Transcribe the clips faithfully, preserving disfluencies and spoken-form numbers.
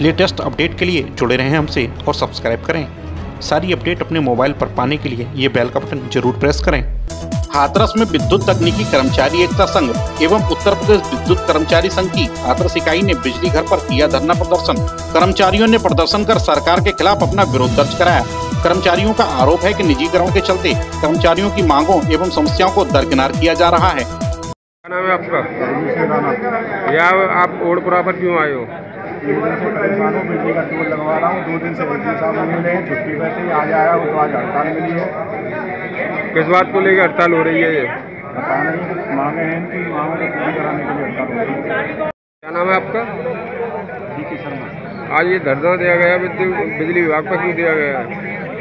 Latest update के लिए जुड़े रहें हमसे और सब्सक्राइब करें। सारी अपडेट अपने मोबाइल पर पाने के लिए ये बेल का बटन जरूर प्रेस करें। हाथरस में विद्युत तकनीकी कर्मचारी एकता संघ एवं उत्तर प्रदेश विद्युत कर्मचारी संघ की हाथरस इकाई ने बिजली घर पर किया धरना प्रदर्शन। कर्मचारियों ने प्रदर्शन कर सरकार के खिलाफ अपना विरोध दर्ज कराया। कर्मचारियों का आरोप है कि निजीकरण के चलते कर्मचारियों की मांगों एवं समस्याओं को दरकिनार किया जा रहा है। क्या नाम है आपका? या आप ओडपुरा पर क्यों आए हो? एक दिन से परेशान हूँ, बिजली का टोल लगवा रहा हूँ। दो दिन से बिजली साहब मिले हैं, छुट्टी पे थे, आज आया हूँ तो आज हड़ताल मिली है। किस बात को लेकर हड़ताल हो रही है? ये पता नहीं, कुछ मांगे हैं, इनकी मांगों को पूरी कराने के लिए हड़ताल हो रही है। क्या नाम है आपका? डीके शर्मा। आज ये धरना दिया गया बिजली विभाग पर, क्यों दिया गया है?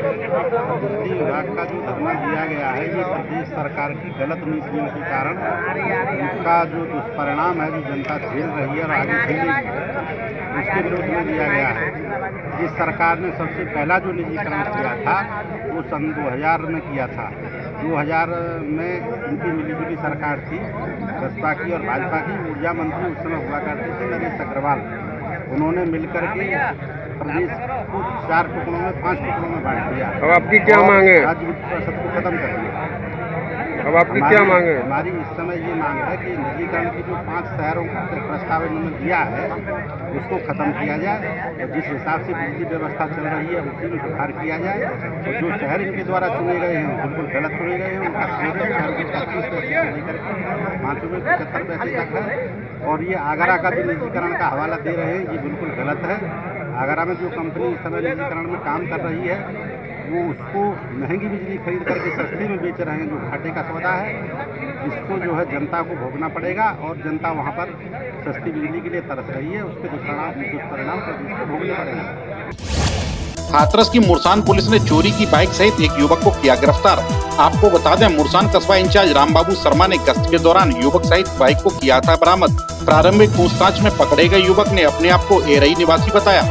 बिजली विभाग का जो धरना दिया गया है ये प्रदेश सरकार की गलत नीतियों के कारण उनका जो दुष्परिणाम है जो जनता झेल रही है और आगे झेलेगी, उसके विरोध में दिया गया है। जिस सरकार ने सबसे पहला जो निजीकरण किया था वो सन दो हज़ार में किया था। दो हज़ार में उनकी मिलीजुली सरकार थी, बसपा की और भाजपा की। ऊर्जा मंत्री उस समय हुआ करते थे नरेश अग्रवाल। उन्होंने मिलकर के प्रदेश को चार टुकड़ों में पांच टुकड़ों में बांट दिया। अब आपकी क्या मांग है? राज्य वित्त परिषद को खत्म कर दिया। अब आपकी क्या मांग है? हमारी इस समय ये मांग है कि निजीकरण की जो पांच शहरों का प्रस्ताव इन्होंने दिया है उसको खत्म किया जाए और जिस हिसाब से बिजली व्यवस्था चल रही है उसी में सुधार किया जाए। और जो शहर इनके द्वारा चुने गए हैं बिल्कुल गलत चुने गए हैं। उनका शहर रुपये पच्चीस पैसे से लेकर के पाँच रुपये पचहत्तर पैसे तक है। और ये आगरा का जो निजीकरण का हवाला दे रहे हैं ये बिल्कुल गलत है। आगरा में जो कंपनी इस समय निजीकरण में काम कर रही है वो उसको महंगी बिजली खरीद करके सस्ती में बेच रहे हैं, जो घाटे का सौदा है। इसको जो है जनता को भोगना पड़ेगा और जनता वहाँ पर सस्ती बिजली के लिए तरस रही है, उसके दुष्परिणाम दुष्परिणाम प्रदेश को भोगने पड़ेगा। हाथरस की मुरसान पुलिस ने चोरी की बाइक सहित एक युवक को किया गिरफ्तार। आपको बता दें, मुरसान कस्बा इंचार्ज रामबाबू शर्मा ने गश्त के दौरान युवक सहित बाइक को किया था बरामद। प्रारंभिक पूछताछ में पकड़े गए युवक ने अपने आप को एरई निवासी बताया।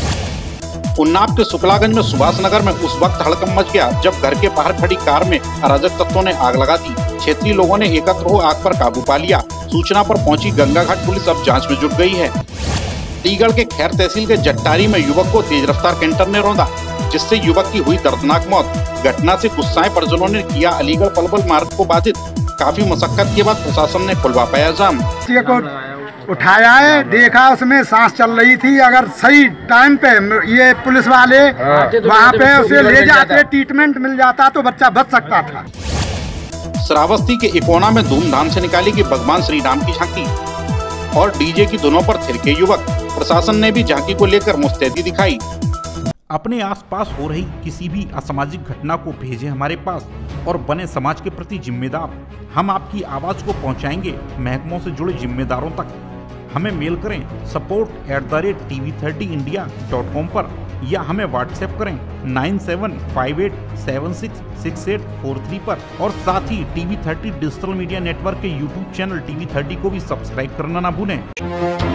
उन्नाव के शुक्लागंज में सुभाष नगर में उस वक्त हड़कंप मच गया जब घर के बाहर खड़ी कार में अराजक तत्वों ने आग लगा दी। क्षेत्रीय लोगों ने एकत्र हो आग पर काबू पा लिया। सूचना पर पहुंची गंगा घाट पुलिस अब जांच में जुट गई है। अलीगढ़ के खैर तहसील के जट्टारी में युवक को तेज रफ्तार कैंटर ने रौंदा, जिससे युवक की हुई दर्दनाक मौत। घटना से गुस्साए परिजनों ने किया अलीगढ़ पलवल मार्ग को बाधित। काफी मशक्कत के बाद प्रशासन ने खुलवा पाया जाम। उठाया है, देखा उसमें सांस चल रही थी। अगर सही टाइम पे ये पुलिस वाले वहाँ पे उसे ले जाते, ट्रीटमेंट मिल जाता तो बच्चा बच सकता था। श्रावस्ती के इकोना में धूमधाम से निकाली गई भगवान श्री राम की झांकी और डीजे की धुनों पर थिरके युवक। प्रशासन ने भी झांकी को लेकर मुस्तैदी दिखाई। अपने आसपास हो रही किसी भी असामाजिक घटना को भेजें हमारे पास और बने समाज के प्रति जिम्मेदार। हम आपकी आवाज को पहुंचाएंगे महकमों से जुड़े जिम्मेदारों तक। हमें मेल करें support at the rate T V thirty India dot com पर या हमें व्हाट्सएप करें nine seven five eight seven six six eight four three पर। और साथ ही T V thirty digital media network के YouTube channel T V thirty को भी सब्सक्राइब करना ना भूलें।